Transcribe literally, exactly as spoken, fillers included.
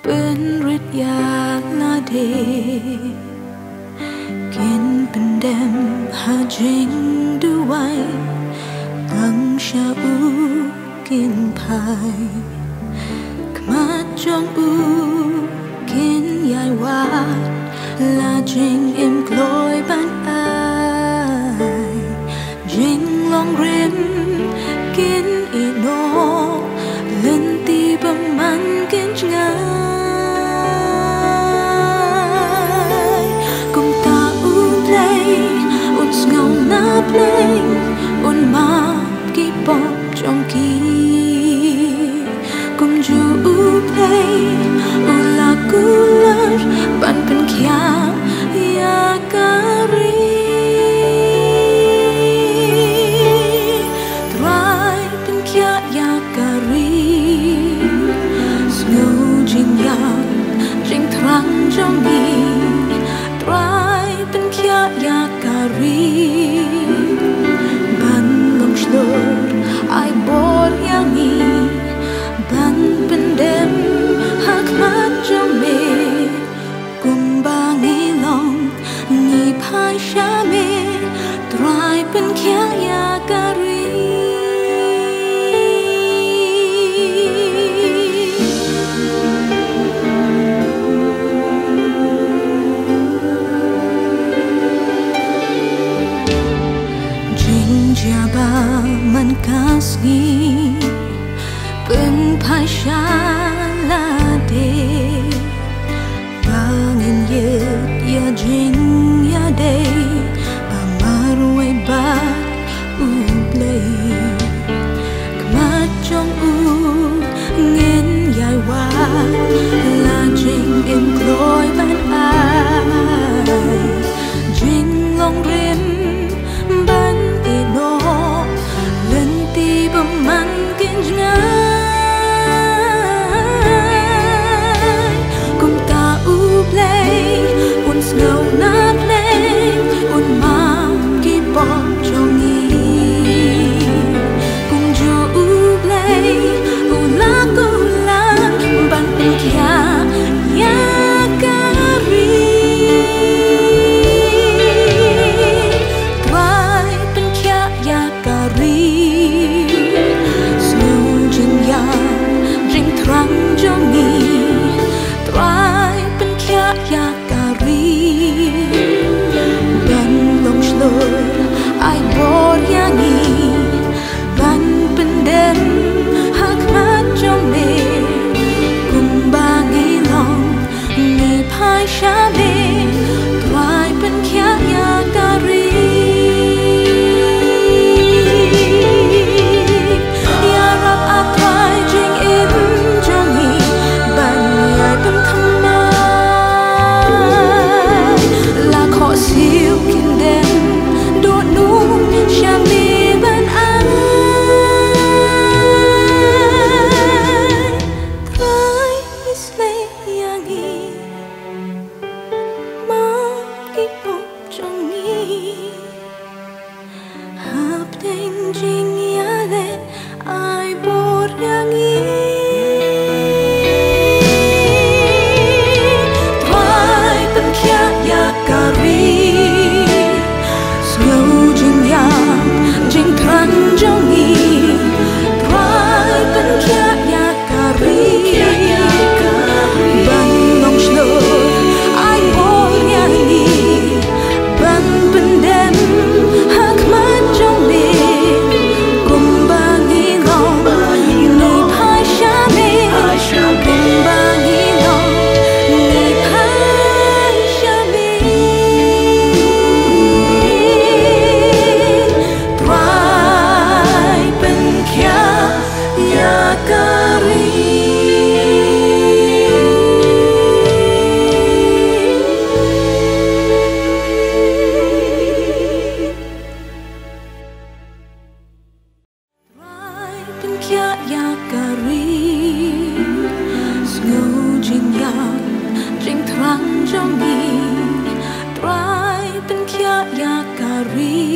เป็นฤทธิ์ยาลาเดกินเป็นเดมหาจริงด้วยตั้งชาอูกินพายขมาจองอูกินยายวาดลาจริงเอ็มกลอยบ้านอายจริงลองเรียนกินอีโนเล่นตีประมันกินง่ายกุมตาอูเพลงอุ่นเงาหน้าเพลงอุ่นมากี่ปอบจงกีกุมจูอูเพลงอูลากูลาปันเป็นแค่ยาการีtrong đi trai bên kia ya kari ban lòng slur ai bor yang ni ban bên đêm hak mat trong mê cùng ba nghi lòng nghi phai xa mê trai bên kia ya kari Jaba man kasgi pen pashala de bangin yet ya jing ya de pamarwe ba uble kmat trong u ngin yai wa la jing em kloi ban ai jing long rim ban man kinh ngài cùng ta u play un snow na play un ma ki bom trong nghi cùng jo u play u la ku la ban bên kia ya kari trai bên kia ya kari trong nghi trai bên kia ya kari ban lòng slur ai bor ya nghi ban bên đêm hak mat trong mê cùng ba nghi lòng nghi phai xa mê trai bên kia ya kari trong nghi trai bên kia ya kari